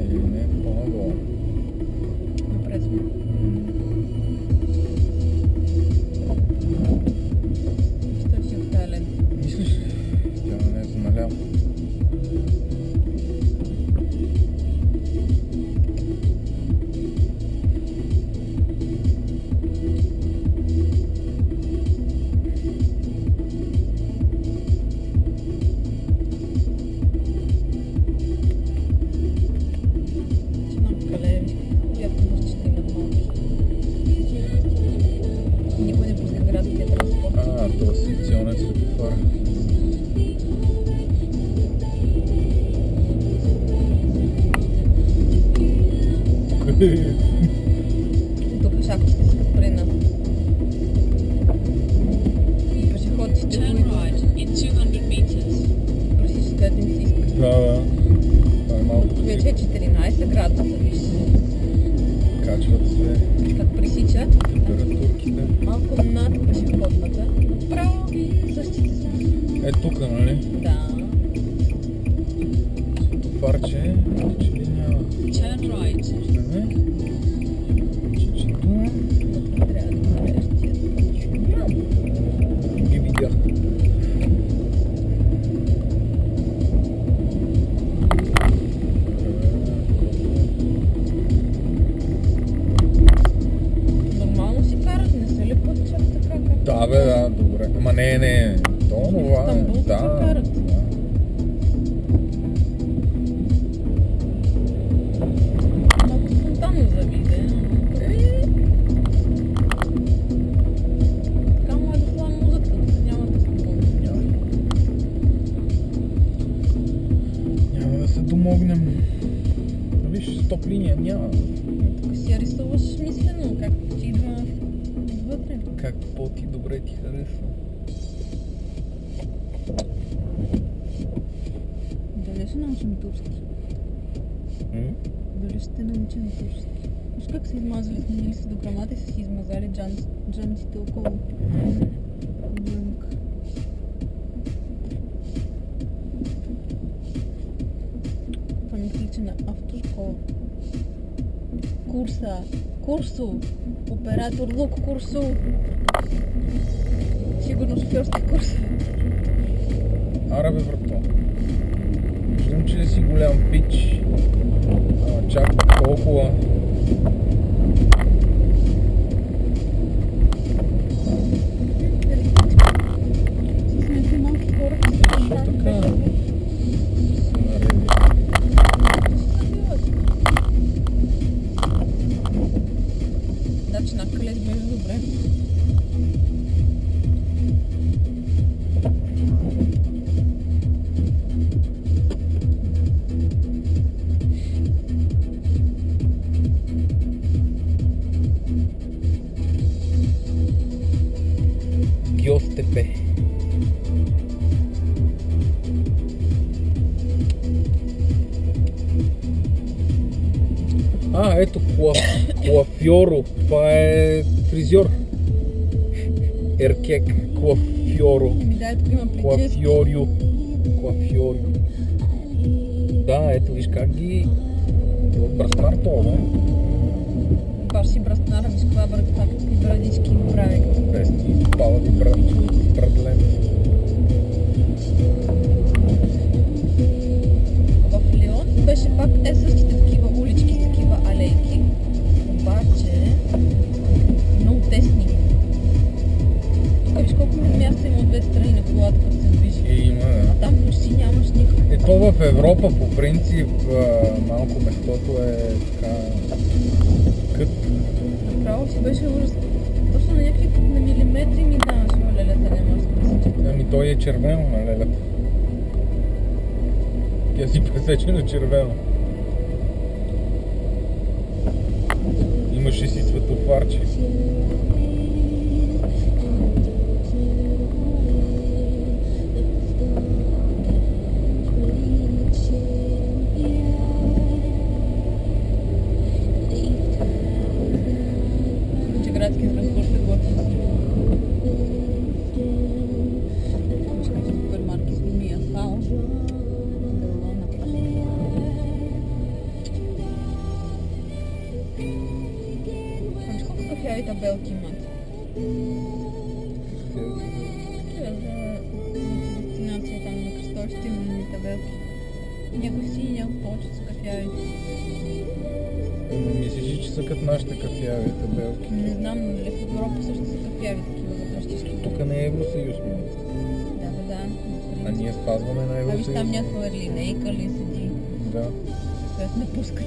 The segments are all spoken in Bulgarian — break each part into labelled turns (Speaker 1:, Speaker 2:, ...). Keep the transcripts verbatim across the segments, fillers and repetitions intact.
Speaker 1: не, по-надолу.
Speaker 2: Напред сме. Стой си в тази лента.
Speaker 1: Мислиш ли? Тя не е за наляво. А, това е секционен светофар.
Speaker 2: Тук шахтите са като при нас. Пешеходците, които пресичат им си иска.
Speaker 1: Да, да. Това е малко
Speaker 2: Вече е четиринайсет градуса, виж.
Speaker 1: Качват се
Speaker 2: Как пресича
Speaker 1: температурките.
Speaker 2: малко над пешеходната. Направо същите са.
Speaker 1: Е, тук, нали?
Speaker 2: Да.
Speaker 1: Светофарче, че ли няма? Не? Че, че дума?
Speaker 2: Трябва да направиш тия.
Speaker 1: Няма. Ги видях. Нормално си карат, не се ли път чак така как? Да, бе, да, добре. Ама не, не. То това е.
Speaker 2: Истанбул така
Speaker 1: Да.
Speaker 2: карат.
Speaker 1: Да.
Speaker 2: Малко спонтанно завиде. Е. Така му е дошла музиката, няма да се помня.
Speaker 1: Няма да се домогнем. Виж, стоп линия няма.
Speaker 2: Тук си я рисуваш мислено, както ти идва отвътре.
Speaker 1: Както по-ти добре ти харесва.
Speaker 2: Дали ще научим турски?
Speaker 1: М?
Speaker 2: Дали ще научим турски? Виж как са измазали, сменили се до грамата и са си измазали джан, джанците около дънка. Това ми прилича на автошкола. Курса. Курсо. Оператор Лук Курсо. Сигурно шофьорски курс.
Speaker 1: Аре бе, брато. Виждам, че си голям пич. Ама чак толкова.
Speaker 2: С някакви малки хора.
Speaker 1: Защо така? Се нареди.
Speaker 2: Да, че накъде изглежда добре.
Speaker 1: Гьостепе. А, ето Куа... Куафьоро. Това е фризьор. Еркек. Куафьоро.
Speaker 2: Еми да, тук има прически.
Speaker 1: Куафьорио. Куафьорио. Да, ето виж как ги... Браснар това, да?
Speaker 2: Баш си браснара, виж каква брат, какви брадички им прави.
Speaker 1: Без ти палави брат. Братлен.
Speaker 2: В Лион беше пак е същите такива улички с такива алейки. Обаче много тесни. Тук виж колко място има от две страни на колата, като се движи.
Speaker 1: И има, да.
Speaker 2: А там почти нямаш никакво.
Speaker 1: Ето в Европа по принцип а, малко местото е така кът.
Speaker 2: Направо си беше ужас. Точно на някакви на милиметри ми даваш, но лелета не може да пресече.
Speaker 1: Ами той е червено на лелята. Тя си пресечена червено. Имаше си светофарче.
Speaker 2: Че градски транспорт е готин. Супермаркет ми е хал. Белона. кафяви табелки имат. Такива за дестинация там на кръстовището има табелки. Някои сини, някои повече са кафяви.
Speaker 1: Ама мислиш, че са като нашите кафяви табелки?
Speaker 2: Не знам, но дали в Европа също са кафяви такива вътрешни.
Speaker 1: Тук не е Евросъюз, ми.
Speaker 2: Да, бе, да.
Speaker 1: А ние спазваме на
Speaker 2: А виж
Speaker 1: Евросъюз.
Speaker 2: там някаква линейка ли седи,
Speaker 1: Да.
Speaker 2: която не пускат.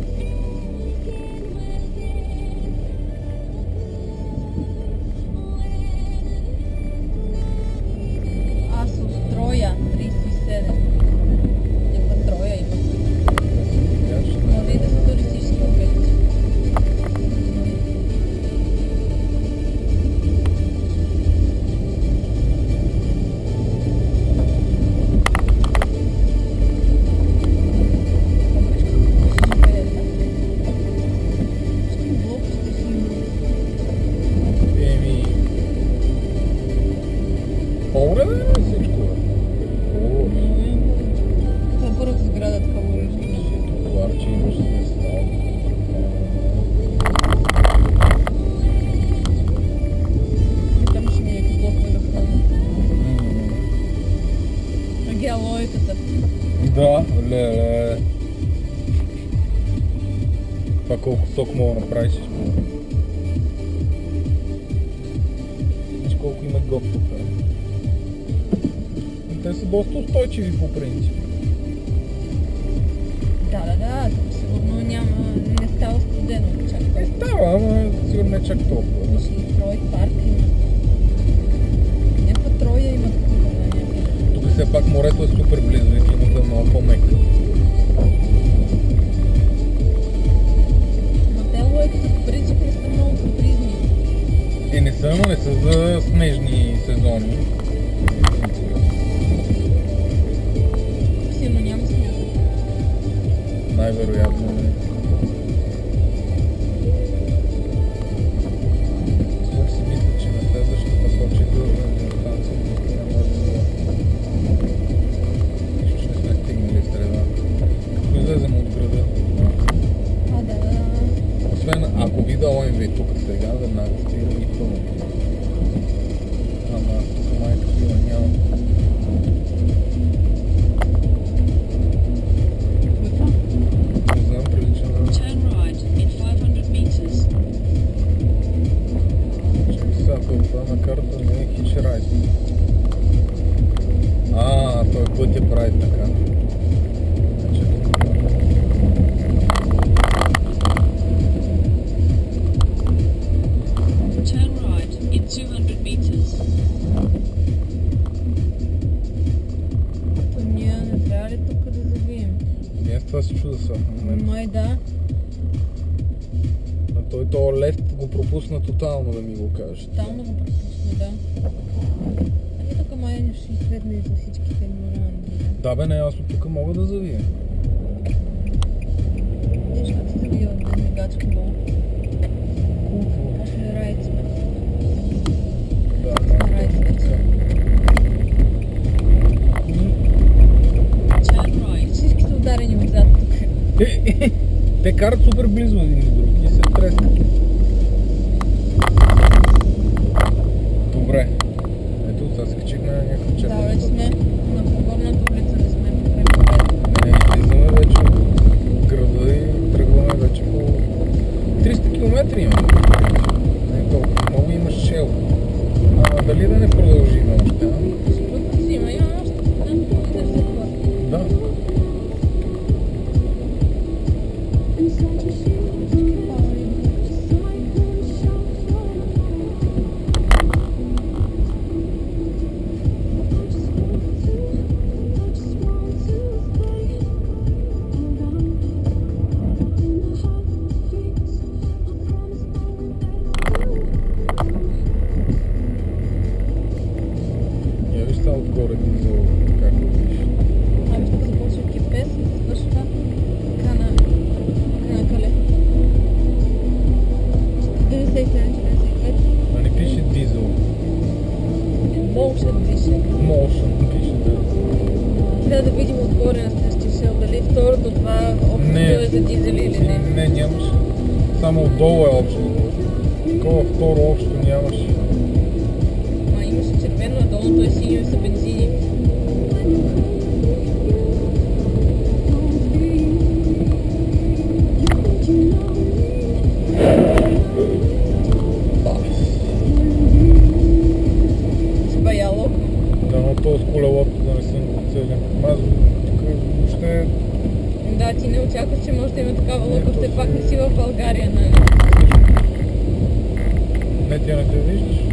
Speaker 2: Аз устроя тридесет и седем. Някаква троя има. Може и да са туристически обекти.
Speaker 1: Еми... По-време ли всичко, бе? О,
Speaker 2: Това е първата сграда, така говориш.
Speaker 1: това, че имаш смисъл.
Speaker 2: Там ще ми някакви блокове да хвана. Агия логиката.
Speaker 1: Да, леле. Това колко сок мога да направиш. Виж колко има год тук. Те са доста устойчиви по принцип.
Speaker 2: Да, да, да, тук сигурно няма, не става студено чак
Speaker 1: Не
Speaker 2: толкова.
Speaker 1: става, ама сигурно не чак толкова.
Speaker 2: Виж и Трой парк има. Някаква Троя има такова някакви.
Speaker 1: Тук все пак морето е супер близо и климата е много по-мек.
Speaker 2: Но те лойките по принцип не са много капризни.
Speaker 1: Е, не са, но не са за снежни сезони.
Speaker 2: Силно няма сняг.
Speaker 1: Най-вероятно не. Свърх си мисля, че на следващата по-четвърна станция не може да бъде. Нищо, че не сме стигнали в среда. Като излезем от града.
Speaker 2: А, да, да, да.
Speaker 1: Освен ако видя ОМВ тук сега, веднага спирам и пълно. Ама тук май такива няма. Не знам, прилича на...
Speaker 3: Turn right in five hundred meters.
Speaker 1: Чакай сега, това на карта не е хичрайт. А, той пътя прави така.
Speaker 3: Turn right in two hundred meters.
Speaker 2: То ние не трябва ли тук да завием?
Speaker 1: И аз това се чуда сега в момента.
Speaker 2: Май да.
Speaker 1: А той този лефт го пропусна тотално, да ми го кажеш.
Speaker 2: Тотално го пропусна, да. Ами тук май не ще изследне за всичките моранди.
Speaker 1: Да бе, не, аз от тук мога да завия.
Speaker 2: Виж как се завия от Дезмигачко долу.
Speaker 1: Култово.
Speaker 2: После райд сме.
Speaker 1: Да,
Speaker 2: На райд вече.
Speaker 3: Turn right.
Speaker 2: Всички са ударени отзад тук.
Speaker 1: Те, те карат супер близо един до друг и се трескат. Добре. Ето, сега се качихме на някакъв чепен.
Speaker 2: Да, вече сме на Погорната улица, не сме покрай Победа.
Speaker 1: Не, излизаме вече от града и тръгваме вече по триста километра имаме. Не толкова много, имаш шел. А дали да не продължим още? а?
Speaker 2: Спътно си има, има още една половина за това.
Speaker 1: Да. Я виж това отгоре дизел, как го виж.
Speaker 2: Ами тук започва кипес и свършва крана, крана кале. деветдесет и седем деветдесет и пет.
Speaker 1: А не пише дизел.
Speaker 2: Motion пише.
Speaker 1: Motion пише, да.
Speaker 2: Трябва да видим отгоре на следващия шел, дали второто това общо
Speaker 1: Не.
Speaker 2: е за дизели или не.
Speaker 1: Не, нямаш. Само отдолу е общо. такова второ общо нямаше.
Speaker 2: Ма имаше червено, а долното е синьо и са бензини. Си баяло.
Speaker 1: Да, но то с колелото да не съм целен. Аз тук въобще
Speaker 2: Да, ти не очакваш, че може да има такава лъка, все пак не си в България, нали?
Speaker 1: не тя не те виждаш.